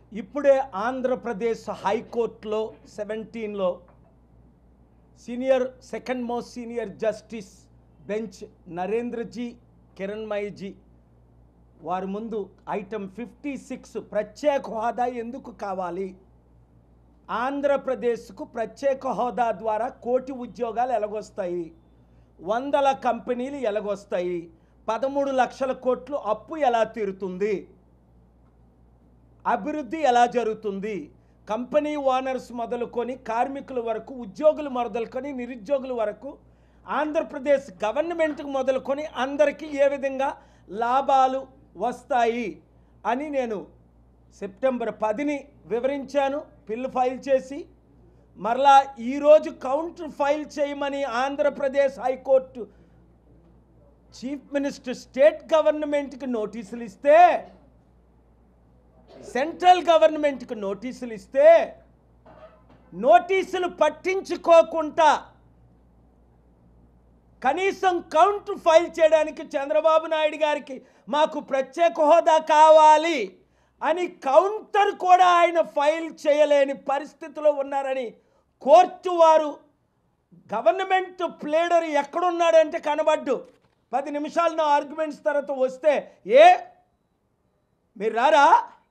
ఇప్పుడే ఆంధ్రప్రదేశ్ హైకోర్టులో 17లో second most senior justice bench Narendraji కిరణ్మయిజీ వారి ముందు ఐటమ్ 56 ప్రత్యేక హోదా ఎందుకు కావాలి, ఆంధ్రప్రదేశ్కు ప్రత్యేక హోదా ద్వారా కోటి ఉద్యోగాలు ఎలాగొస్తాయి, వందల కంపెనీలు ఎలాగొస్తాయి, 13 లక్షల కోట్లు అప్పు ఎలా తీరుతుంది, అభివృద్ధి ఎలా జరుగుతుంది, కంపెనీ ఓనర్స్ మొదలుకొని కార్మికుల వరకు, ఉద్యోగులు మొదలుకొని నిరుద్యోగుల వరకు, ఆంధ్రప్రదేశ్ గవర్నమెంట్కి మొదలుకొని అందరికీ ఏ విధంగా లాభాలు వస్తాయి అని నేను సెప్టెంబర్ 10ని వివరించాను. బిల్లు ఫైల్ చేసి మరలా ఈరోజు కౌంటర్ ఫైల్ చేయమని Andhra Pradesh high court chief minister state గవర్నమెంట్కి నోటీసులు ఇస్తే, సెంట్రల్ గవర్నమెంట్కి నోటీసులు ఇస్తే నోటీసులు పట్టించుకోకుండా కనీసం కౌంటర్ ఫైల్ చేయడానికి చంద్రబాబు నాయుడు గారికి మాకు ప్రత్యేక హోదా కావాలి అని కౌంటర్ కూడా ఆయన ఫైల్ చేయలేని పరిస్థితిలో ఉన్నారని కోర్టు వారు, గవర్నమెంట్ ప్లేడర్ ఎక్కడున్నాడంటే కనబడ్డు. 10 నిమిషాలు నా ఆర్గ్యుమెంట్స్ తర్వాత వస్తే మీరు రారా,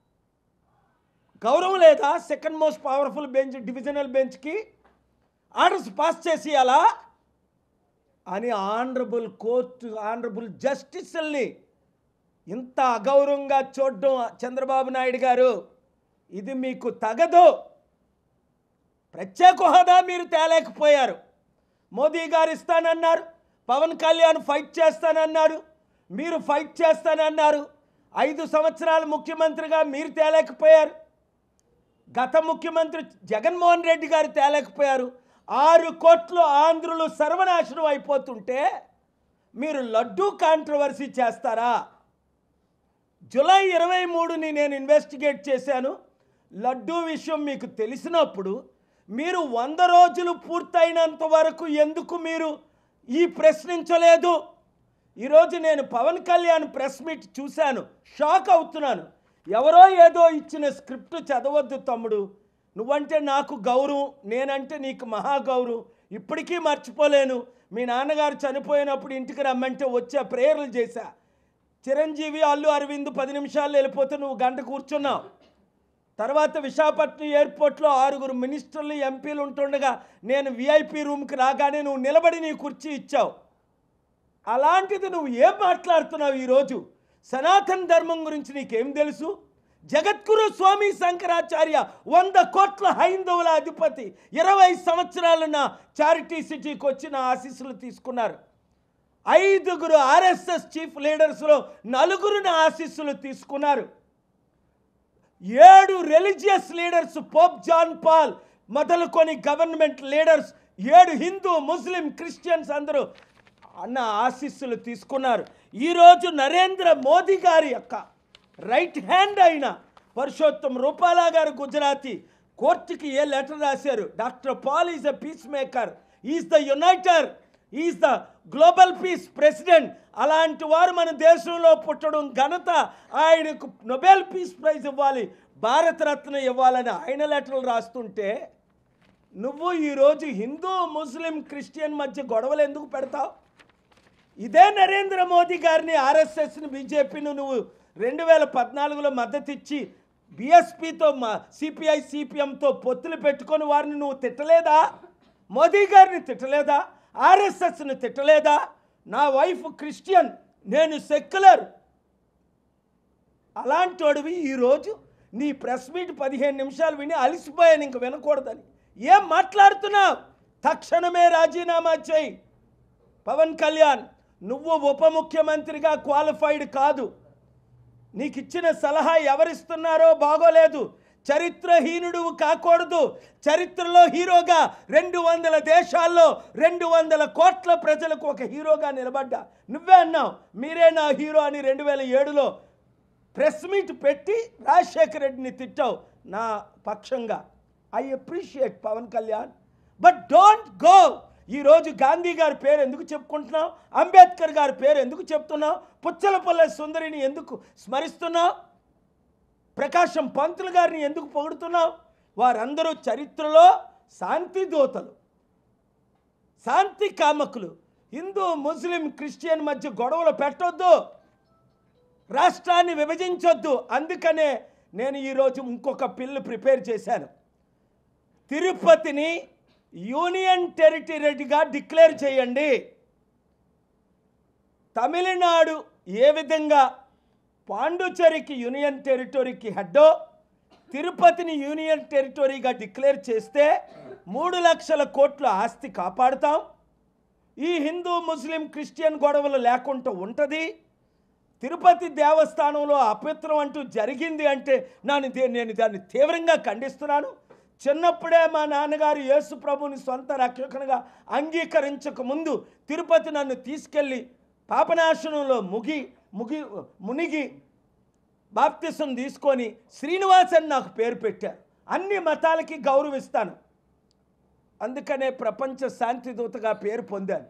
గౌరవం లేదా second most powerful bench divisional బెంచ్కి ఆర్డర్స్ పాస్ చేసి అలా అని ఆనరబుల్ కోర్టు ఆనరబుల్ జస్టిస్ని ఇంత అగౌరవంగా చూడడం చంద్రబాబు నాయుడు గారు, ఇది మీకు తగదు. ప్రత్యేక హోదా మీరు తేలేకపోయారు. మోదీ గారు ఇస్తానన్నారు, పవన్ కళ్యాణ్ ఫైట్ చేస్తానన్నారు, మీరు ఫైట్ చేస్తానన్నారు. 5 సంవత్సరాలు ముఖ్యమంత్రిగా మీరు తేలేకపోయారు. గత ముఖ్యమంత్రి జగన్మోహన్ రెడ్డి గారు తేలేకపోయారు. 6 కోట్లు ఆంధ్రులు సర్వనాశనం అయిపోతుంటే మీరు లడ్డూ కాంట్రవర్సీ చేస్తారా? జూలై 23ని నేను ఇన్వెస్టిగేట్ చేశాను. లడ్డూ విషయం మీకు తెలిసినప్పుడు మీరు 100 రోజులు పూర్తయినంత వరకు ఎందుకు మీరు ఈ ప్రశ్నించలేదు? ఈరోజు నేను పవన్ కళ్యాణ్ ప్రెస్ మీట్ చూశాను, షాక్ అవుతున్నాను. ఎవరో ఏదో ఇచ్చిన స్క్రిప్ట్ చదవద్దు తమ్ముడు, నువ్వంటే నాకు గౌరవం, నేనంటే నీకు మహాగౌరవం, ఇప్పటికీ మర్చిపోలేను. మీ నాన్నగారు చనిపోయినప్పుడు ఇంటికి రమ్మంటే వచ్చా, ప్రేయర్లు చేశా. చిరంజీవి అల్లు అరవింద్ 10 నిమిషాల్లో వెళ్ళిపోతే నువ్వు గంట కూర్చున్నావు. తర్వాత విశాఖపట్నం ఎయిర్పోర్ట్లో 6 మినిస్టర్లు ఎంపీలు ఉంటుండగా నేను విఐపి రూమ్కి రాగానే నువ్వు నిలబడి నీ కుర్చీ ఇచ్చావు. అలాంటిది నువ్వు ఏం మాట్లాడుతున్నావు ఈరోజు? సనాతన ధర్మం గురించి నీకేం తెలుసు? జగద్గురు స్వామి శంకరాచార్య 100 కోట్ల హైందవుల అధిపతి 20 సంవత్సరాలు నా చారిటీ సిటీకి వచ్చి నా ఆశీస్సులు తీసుకున్నారు. 5 ఆర్ఎస్ఎస్ చీఫ్ లీడర్స్లో 4 నా ఆశీస్సులు తీసుకున్నారు. 7 religious leaders, Pope John Paul మొదలుకొని government leaders, 7 Hindu Muslim Christians అందరూ అన్న ఆశీస్సులు తీసుకున్నారు. ఈరోజు నరేంద్ర మోదీ గారి యొక్క రైట్ హ్యాండ్ అయిన పరుషోత్తం రూపాలా గారు గుజరాతీ కోర్టుకి ఏ లెటర్ రాశారు? Doctor Paul is a peace maker, is the uniter, is the global peace president. అలాంటి వారు మన దేశంలో పుట్టడం ఘనత, ఆయనకు నోబెల్ పీస్ ప్రైజ్ ఇవ్వాలి, భారతరత్న ఇవ్వాలని ఆయన లెటర్లు రాస్తుంటే నువ్వు ఈరోజు హిందూ ముస్లిం క్రిస్టియన్ మధ్య గొడవలు ఎందుకు పెడతావు? ఇదే నరేంద్ర మోదీ గారిని, ఆర్ఎస్ఎస్ని, బీజేపీని నువ్వు 2014లో మద్దతు ఇచ్చి బీఎస్పీతో సిపిఐ సిపిఎంతో పొత్తులు పెట్టుకొని వారిని నువ్వు తిట్టలేదా? మోదీ గారిని తిట్టలేదా? ఆర్ఎస్ఎస్ని తిట్టలేదా? నా వైఫ్ క్రిస్టియన్, నేను సెక్యులర్. అలాంటోడివి ఈరోజు నీ ప్రెస్ మీట్ 15 నిమిషాలు విని అలిసిపోయాను, ఇంక వినకూడదని. ఏం మాట్లాడుతున్నావు? తక్షణమే రాజీనామా చేయి. పవన్ కళ్యాణ్, నువ్వు ఉప ముఖ్యమంత్రిగా క్వాలిఫైడ్ కాదు. నీకు ఇచ్చిన సలహా ఎవరిస్తున్నారో బాగోలేదు. చరిత్రహీనుడు కాకూడదు. చరిత్రలో హీరోగా 200 దేశాల్లో 200 కోట్ల ప్రజలకు ఒక హీరోగా నిలబడ్డా. నువ్వే అన్నావు మీరే నా హీరో అని 2007లో ప్రెస్ మీట్ పెట్టి రాజశేఖర రెడ్డిని తిట్టావు నా పక్షంగా. I appreciate Pawan Kalyan, but don't go. ఈరోజు గాంధీ గారి పేరు ఎందుకు చెప్పుకుంటున్నావు? అంబేద్కర్ గారి పేరు ఎందుకు చెప్తున్నావు? పుచ్చలపల్లె సుందరిని ఎందుకు స్మరిస్తున్నావు? ప్రకాశం పంతులు గారిని ఎందుకు పొగుడుతున్నావు? వారందరూ చరిత్రలో శాంతి దూతలు, శాంతి కామకులు. హిందూ ముస్లిం క్రిస్టియన్ మధ్య గొడవలు పెట్టొద్దు, రాష్ట్రాన్ని విభజించొద్దు. అందుకనే నేను ఈరోజు ఇంకొక బిల్లు ప్రిపేర్ చేశాను. తిరుపతిని యూనియన్ టెరిటరీగా డిక్లేర్ చేయండి. తమిళనాడు ఏ విధంగా పాండుచేరికి యూనియన్ టెరిటరీకి హెడ్డో, తిరుపతిని యూనియన్ టెరిటరీగా డిక్లేర్ చేస్తే 3 లక్షల కోట్ల ఆస్తి కాపాడుతాం. ఈ హిందూ ముస్లిం క్రిస్టియన్ గొడవలు లేకుండా ఉంటుంది. తిరుపతి దేవస్థానంలో అపవిత్రం అంటూ జరిగింది అంటే నేను దాన్ని తీవ్రంగా ఖండిస్తున్నాను. చిన్నప్పుడే మా నాన్నగారు యేసు ప్రభుని సొంత రక్షకునిగా అంగీకరించక ముందు తిరుపతి నన్ను తీసుకెళ్ళి పాపనాశనంలో మునిగి బాప్తిసం తీసుకొని శ్రీనివాస్ అని నాకు పేరు పెట్టారు. అన్ని మతాలకి గౌరవిస్తాను, అందుకనే ప్రపంచ శాంతి దూతగా పేరు పొందాను.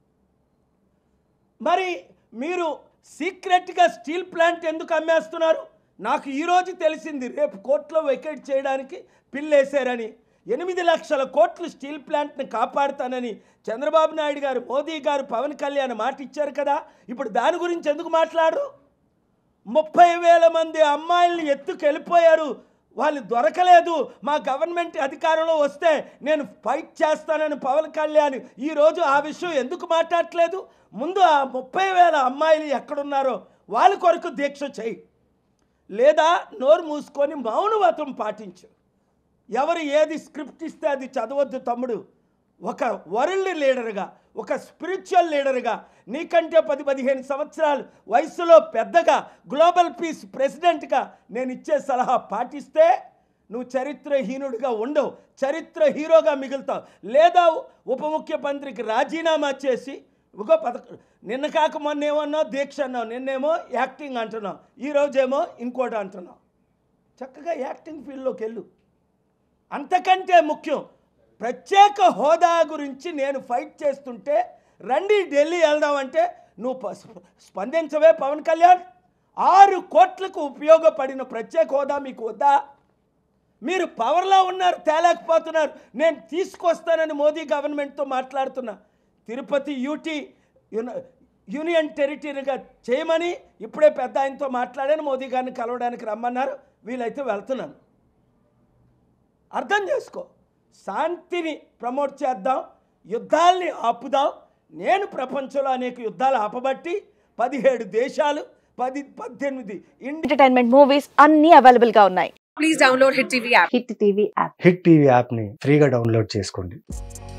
మరి మీరు సీక్రెట్గా స్టీల్ ప్లాంట్ ఎందుకు అమ్మేస్తున్నారు? నాకు ఈరోజు తెలిసింది, రేపు కోర్టులో వెకేట్ చేయడానికి బిల్లు వేశారని. 8 లక్షల కోట్లు స్టీల్ ప్లాంట్ని కాపాడుతానని చంద్రబాబు నాయుడు గారు, మోదీ గారు, పవన్ కళ్యాణ్ మాట ఇచ్చారు కదా. ఇప్పుడు దాని గురించి ఎందుకు మాట్లాడరు? 30,000 మంది అమ్మాయిల్ని ఎత్తుకెళ్ళిపోయారు, వాళ్ళు దొరకలేదు. మా గవర్నమెంట్ అధికారంలో వస్తే నేను ఫైట్ చేస్తానని పవన్ కళ్యాణ్ ఈరోజు ఆ విషయం ఎందుకు మాట్లాడట్లేదు? ముందు ఆ 30,000 అమ్మాయిలు ఎక్కడున్నారో వాళ్ళ కొరకు దీక్ష చేయి, లేదా నోరు మూసుకొని మౌనవ్రతం పాటించు. ఎవరు ఏది స్క్రిప్ట్ ఇస్తే అది చదవద్దు తమ్ముడు. ఒక వరల్డ్ లీడర్గా, ఒక స్పిరిచువల్ లీడర్గా, నీకంటే 10-15 సంవత్సరాలు వయసులో పెద్దగా, గ్లోబల్ పీస్ ప్రెసిడెంట్గా నేను ఇచ్చే సలహా పాటిస్తే నువ్వు చరిత్రహీనుడిగా ఉండవు, చరిత్ర హీరోగా మిగులుతావు. లేదా ఉప ముఖ్యమంత్రికి రాజీనామా చేసి నిన్న కాక మొన్న ఏమన్నావు దీక్ష అన్నావు, నిన్నేమో యాక్టింగ్ అంటున్నావు, ఈరోజేమో ఇంకోటి అంటున్నావు. చక్కగా యాక్టింగ్ ఫీల్డ్లోకి వెళ్ళు. అంతకంటే ముఖ్యం, ప్రత్యేక హోదా గురించి నేను ఫైట్ చేస్తుంటే రండి ఢిల్లీ వెళ్దామంటే నువ్వు స్పందించవే పవన్ కళ్యాణ్. 6 కోట్లకు ఉపయోగపడిన ప్రత్యేక హోదా మీకు వద్దా? మీరు పవర్లో ఉన్నారు, తేలేకపోతున్నారు. నేను తీసుకొస్తానని మోదీ గవర్నమెంట్తో మాట్లాడుతున్నా. తిరుపతి యూనియన్ టెరిటరీగా చేయమని ఇప్పుడే పెద్ద ఆయనతో మాట్లాడాను. మోదీ గారిని కలవడానికి రమ్మన్నారు, వీలైతే వెళ్తున్నాను. అర్థం చేసుకో, శాంతిని ప్రమోట్ చేద్దాం, యుద్ధాల్ని ఆపుదాం. నేను ప్రపంచంలో అనేక యుద్ధాలు ఆపబట్టి 17 దేశాలు 18 ఎంటర్టైన్మెంట్ మూవీస్ అన్ని అవైలబుల్ గా ఉన్నాయి. Please download Hit TV app. Hit TV app Hit TV యాప్ని ఫ్రీగా డౌన్లోడ్ చేసుకోండి.